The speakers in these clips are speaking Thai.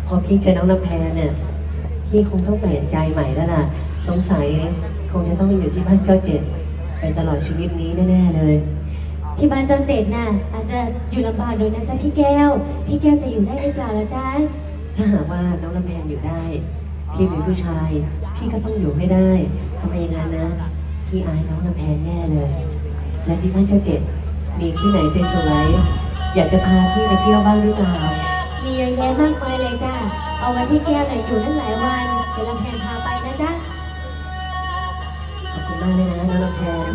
พอพี่เจอน้องลำแพนเนี่ยพี่คงต้องเปลี่ยนใจใหม่แล้วล่ะสงสัยคงจะต้องอยู่ที่บ้านเจ้าเจ็ดไปตลอดชีวิตนี้แน่ๆเลยที่บ้านเจ้าเจ็ดน่ะอาจจะอยู่ลำบากด้วยนะจ๊ะพี่แก้วจะอยู่ได้หรือเปล่าล่ะจ๊ะถ้าหากว่าน้องลำแพนอยู่ได้พี่เป็นผู้ชายพี่ก็ต้องอยู่ให้ได้ทำไมอย่างนั้นนะพี่อายน้องลำแพนแน่เลยและที่บ้านเจ้าเจ็ดมีที่ไหนสวยๆอยากจะพาพี่ไปเที่ยวบ้างหรือเปล่ามีเยอะแยะมากมายเลยจ้ะเอาไว้พี่แก้วหน่อยอยู่ตั้งหลายวันเดี๋ยวลำแพนพาไปนะจ๊ะขอบคุณมากเลยนะน้องลำแพน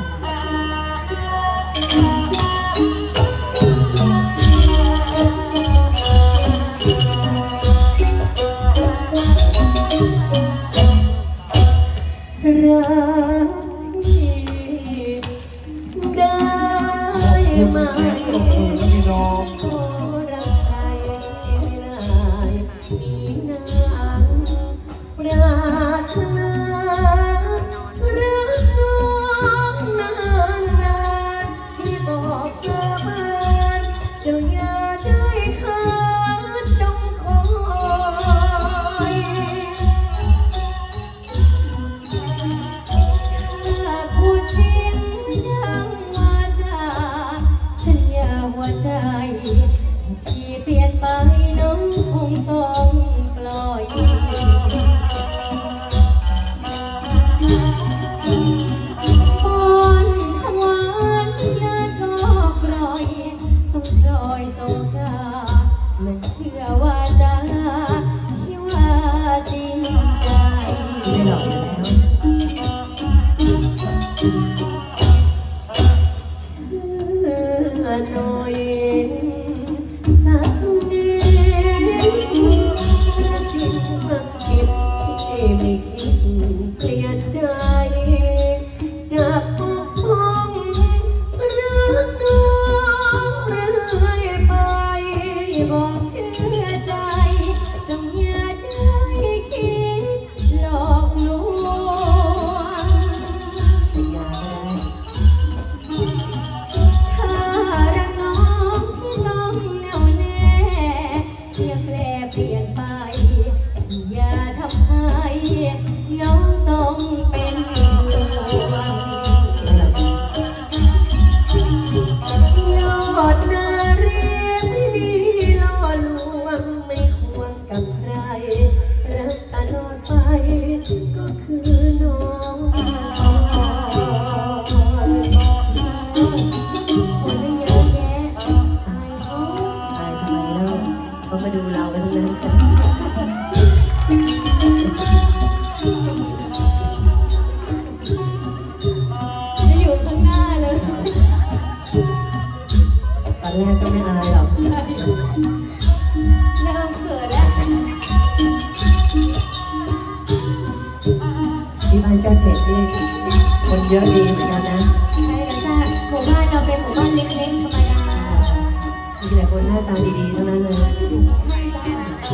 เจ้าเจ็ดนี่คนเยอะดีเหมือนกันนะใช่แล้วจ้ะหมู่บ้านเราเป็นหมู่บ้านเล็กๆธรรมดามีแต่คนหน้าตาดีๆทั้งนั้นเลยใช่จ้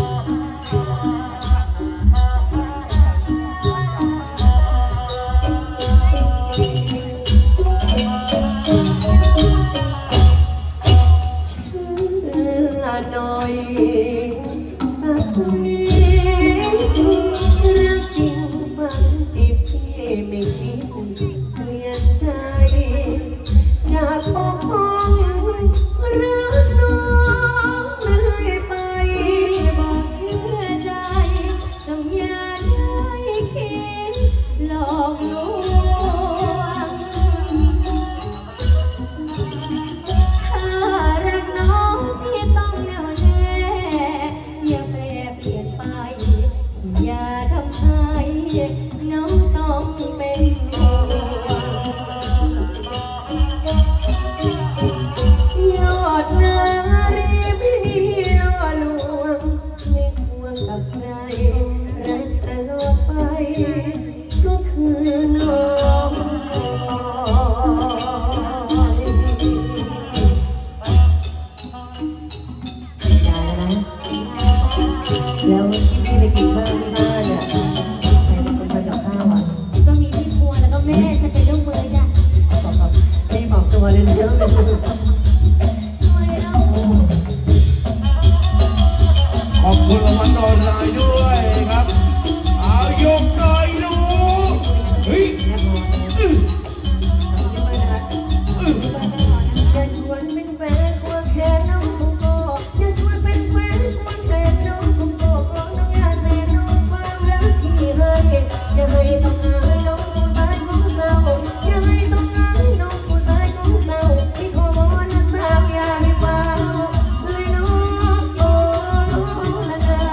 ะหน่อยสักนิดไม่คิดเปลี่ยนใจจะปกป้องรักน้องเลยไปบอกเชื่อใจจงอย่าได้คิดหลอกลวงถ้ารักน้องพี่ต้องแน่วแน่อย่าแปรเปลี่ยนไปอย่าทำให้น้องต้องเป็นยอดนารีไม่มีล่อลวงไม่ควรกับใครรักตลอดไปก็คือน้องได้แล้วนะแล้วที่ไปกินข้าวที่บ้านเนี่ยก็มีพี่ครัวแล้วก็แม่ฉันเป็นลูกมือจ้ะไม่บอกตัวเลยเยอะเลยขอบคุณางวัลออนไลน์ด้วยครับเอายกหน่อยดูเฮ้ยอย่าชวนเป็นแฟนควงแขนน้องกุงโกอย่าชวนเป็นแฟนควงแขนน้องกุงโกเพราะน้องอยากเสียน้องความรักที่ให้อย่าให้ต้องอายน้องผู้ตายของเศร้าอย่าให้ต้องอายน้องผู้ตายของเศร้าที่ขอวอนนะสาวอย่าให้เบาเลยน้องโอ้ละนาย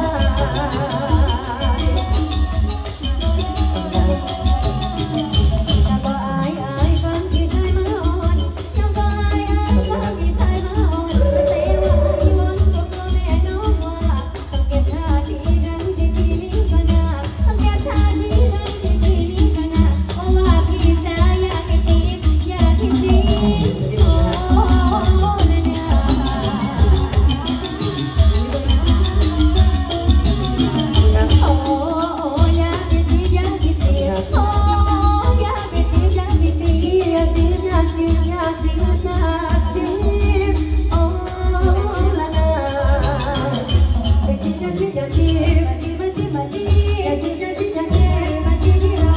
น้องก็อายฟังพี่ชายมาอ่อนน้องก็อายฟังพี่ชายมาอ่อนเสียว่าอีวันก็กลัวแม่น้องว่าต้องเก็บท่าทีดังที่พี่นี้ก็น่าต้องเก็บท่าทีดังที่พี่นี้ก็น่าเพราะว่าพี่จ๋าอยากให้จีบอยากให้จีบโอ้ละนะโอ้อยากให้จีบอยากให้จีบโอ้อยากให้จีบอยากให้จีบอยากจีบอยากจีบอยากจีบอยากจีบโอ้ละนายอยากจีบอยากจีบอยากจีบมาจีมาจีอยากจีบอยากจีบอยากจีบมาจีที่เรา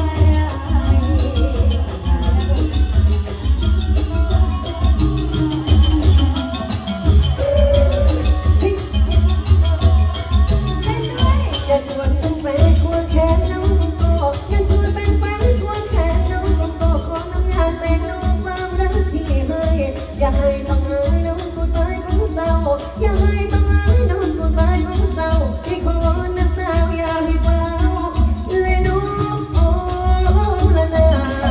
อย่าชวนเป็นแฟนควงแขนน้องกุงโกอย่าชวนเป็นแฟนควงแขนน้องกุงโกขอน้องอยากเสกน้องความรักที่ให้อย่าให้ต้องอายน้องผู้ตายของเศร้าอย่าให้ต้องอายน้องผู้ตายของเศร้าที่ขอวอนนะสาวอย่าให้เบาเลยน้องโอ้ละนาย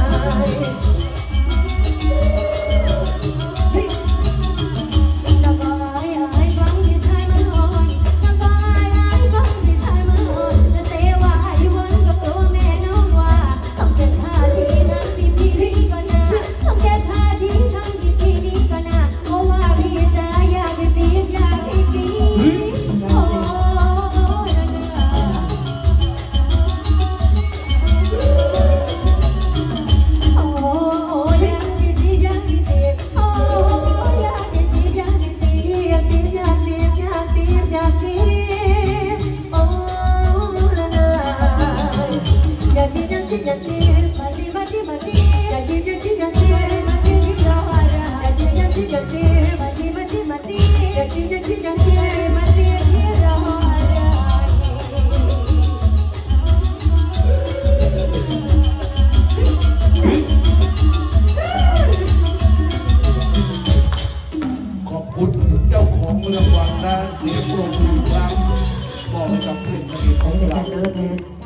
น้องก็อายฟังพี่ชายมาอ่อนน้องก็อายฟังพี่ชายมาอ่อนแต่เสียว่าอีวันก็กลัวแม่น้องว่าต้องเก็บท่าทีทั้งที่พี่นี้ก็น่าต้องเก็บท่าทีทั้งที่พี่นี้ก็น่าเพราะว่าพี่จ๋าอยากให้จีบอยากให้จีบโอ้ละนะโอ้อยากให้จีบอยากให้จีบโอ้อยากให้จีบอยากให้จีบอยากจีบอยากจีบอยากจีบอยากจีบโอ้ละนายอยากจีบอยากจีบอยากจีบมาจีมาจีมาจีอยากจีบอยากจีบอยากจีบมาจีที่เราอะไรอยากจีบอยากจีบอยากจีบมาจีมาจีมาจีอยากจีบอยากจีบอยากจีบมาจีที่เราอะไรขอบคุณเจ้าของรางวัลและเสียงปรบมืออีกครั้งบอกให้กับเพลงนางเอกของเดี๋ยวเรากันนะละแพน